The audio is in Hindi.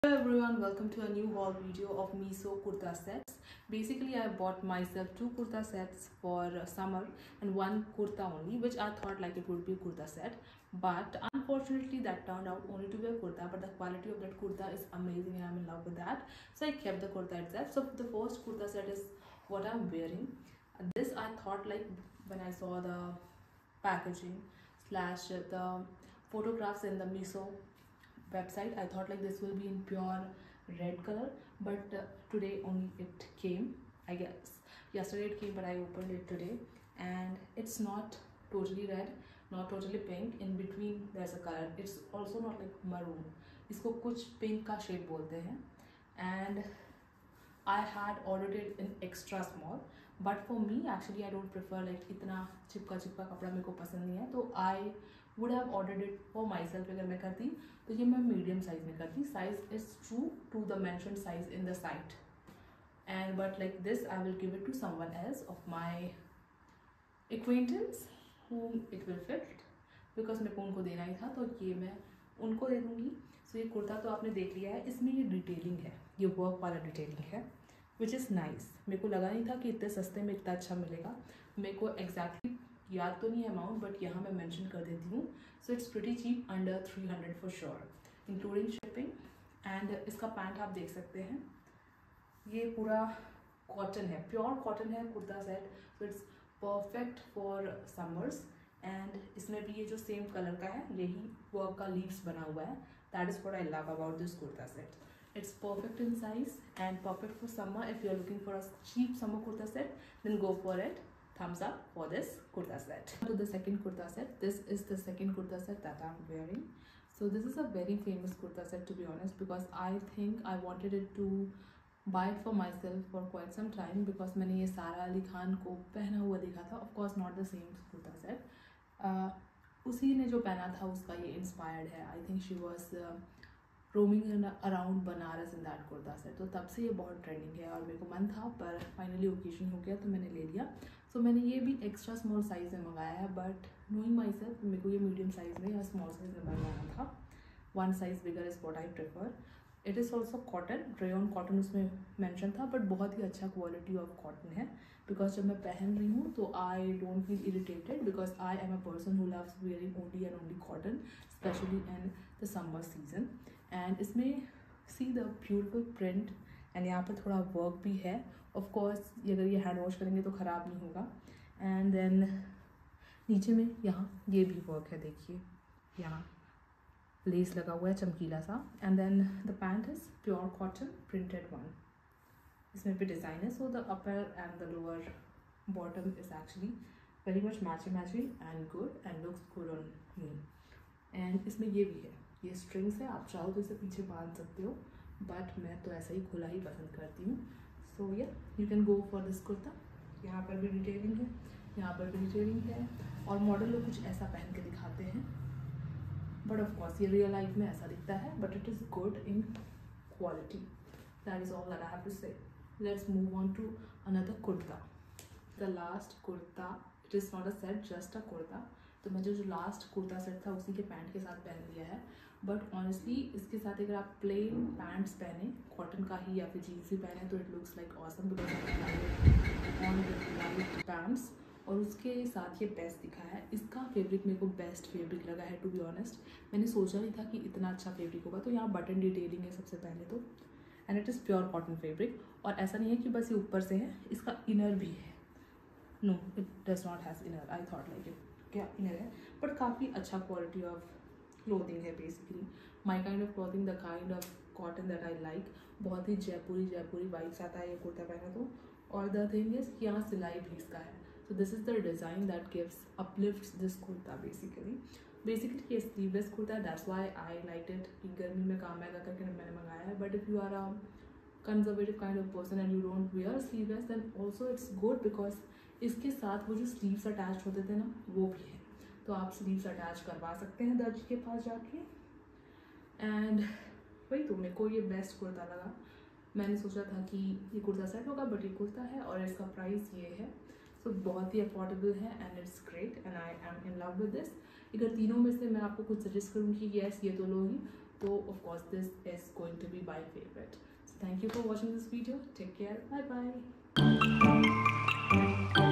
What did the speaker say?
Hello everyone, welcome to a new haul video of Miso kurta sets. Basically, I bought myself two kurta sets for summer and one kurta only, which I thought like it would be a kurta set. But unfortunately, that turned out only to be a kurta. But the quality of that kurta is amazing and I'm in love with that. So I kept the kurta itself. So the first kurta set is what I'm wearing. This I thought like when I saw the packaging slash the photographs in the Miso website, I thought like this will be in pure red color, but today only it came. I guess yesterday it came, but I opened it today and it's not totally red, not totally pink. In between there's a color. It's also not like maroon. इसको कुछ pink का shade बोलते हैं. And I had ordered it in extra small, but for me actually I don't prefer like इतना चिपका चिपका कपड़ा मेरे को पसंद नहीं है, तो I would have ordered it for myself. अगर मैं करती तो ये मैं मीडियम साइज में करती. Size is true to the mentioned size in the site, and but like this I will give it to someone else of my acquaintance whom it will fit, because मेरे को उनको देना ही था तो ये मैं उनको दे दूँगी. सो ये कुर्ता तो आपने देख लिया है. इसमें ये डिटेलिंग है, ये वर्क वाला डिटेलिंग है, विच इज़ नाइस. मेरे को लगा नहीं था कि इतने सस्ते में इतना अच्छा मिलेगा. मेरे को एग्जैक्टली याद तो नहीं है अमाउंट, बट यहाँ मैं मेंशन कर देती हूँ. So it's pretty cheap, under 300 for sure, including shipping. And इसका पैंट आप देख सकते हैं, ये पूरा कॉटन है, प्योर कॉटन है kurta set. So it's perfect for summers. And इसमें भी ये जो सेम कलर का है, यही वर्क का लीव्स बना हुआ है. That is what I love about this kurta set. It's perfect in size and perfect for summer. If you're looking for a cheap summer kurta set, then go for it. Thumbs up for this kurta set. To the second kurta set. This is the second kurta set that I'm wearing. So this is a very famous kurta set, to be honest, because I think I wanted it to buy it for myself for quite some time, because मैंने ये सारा अली खान को पहना हुआ देखा था. Of course not the same kurta set. उसी ने जो पहना था उसका ये इंस्पायर्ड है. I think she was roaming around Banaras in that kurta set. तो तब से ये बहुत ट्रेंडिंग है और मेरे को मन था, पर फाइनली ओकेजन हो गया तो मैंने ले लिया. सो मैंने ये भी एक्स्ट्रा स्मॉल साइज़ में मंगाया है, बट नोइंग माई सेल्फ मेरे को ये मीडियम साइज़ में या स्मॉल साइज़ में मंगाना था. One size bigger is what I prefer. It is also cotton, rayon cotton उसमें मैंशन था, बट बहुत ही अच्छा क्वालिटी ऑफ कॉटन है. बिकॉज जब मैं पहन रही हूँ तो I don't feel irritated, because I am a person who loves wearing only and only cotton, especially in the summer season. And इसमें see the beautiful print, and यहाँ पर थोड़ा वर्क भी है. ऑफ कोर्स अगर ये हैंड वॉश करेंगे तो ख़राब नहीं होगा. एंड देन नीचे में यहाँ ये भी वर्क है, देखिए यहाँ लेस लगा हुआ है चमकीला सा. And then the pant is pure cotton printed one. इसमें भी डिज़ाइन है. So the upper and the lower bottom is actually very much matching and good and looks good on me. And इसमें ये भी है, ये स्ट्रिंग्स है, आप चाहो तो इसे पीछे बांध सकते हो, बट मैं तो ऐसा ही खुला ही पसंद करती हूँ. सो या you can go for this kurta. यहाँ पर भी डिटेलिंग है, यहाँ पर भी डिटेलिंग है, और मॉडल लोग कुछ ऐसा पहन के दिखाते हैं, बट ऑफ कोर्स ये रियल लाइफ में ऐसा दिखता है, but it is good in quality. That is all that I have to say. Let's move on to another kurta. The last kurta, it is not a set, just a kurta. तो मैं जो लास्ट कुर्ता सेट था उसी के पैंट के साथ पहन लिया है. बट ऑनेस्टली इसके साथ अगर आप प्लेन पैंट्स पहने, कॉटन का ही या फिर जीन्स भी पहने, तो it looks like awesome, because on with pants. और उसके साथ ये बेस्ट दिखा है. इसका फैब्रिक मेरे को बेस्ट फैब्रिक लगा है, टू बी ऑनेस्ट. मैंने सोचा नहीं था कि इतना अच्छा फैब्रिक होगा. तो यहाँ बटन डिटेलिंग है सबसे पहले तो, and it is pure cotton fabric. और ऐसा नहीं है कि बस ये ऊपर से है, इसका इनर भी है. No, it does not has inner. I thought like it क्या इनर है, बट काफ़ी अच्छा क्वालिटी ऑफ क्लोथिंग है. Basically my kind of clothing, the kind of cotton that I like. बहुत ही जयपुरी वाइब्स आता है ये कुर्ता पहना तो. और द थिंग इज कि यहाँ सिलाई भी इसका है. So this is the design that gives uplifts this kurta. Basically ये स्लीवलेस कुर्ता है, that's why I like it. कि गर्मी में काम आएगा करके मैंने मंगाया है. But if you are a conservative kind of person and you don't wear sleeveless, then also it's good, because इसके साथ वो जो स्लीव्स अटैच होते थे ना, वो भी है. तो आप स्लीव्स अटैच करवा सकते हैं दर्जी के पास जाके. एंड वही तो मेरे को ये बेस्ट कुर्ता लगा. मैंने सोचा था कि ये कुर्ता सेट होगा, बट ये कुर्ता है और इसका प्राइस ये है. सो बहुत ही अफोर्डेबल है and it's great and I am in love with this. अगर तीनों में से मैं आपको कुछ सजेस्ट करूँ कि येस ये तो लो ही, तो of course this is going to be my favourite. Thank you for watching this video. Take care. Bye bye.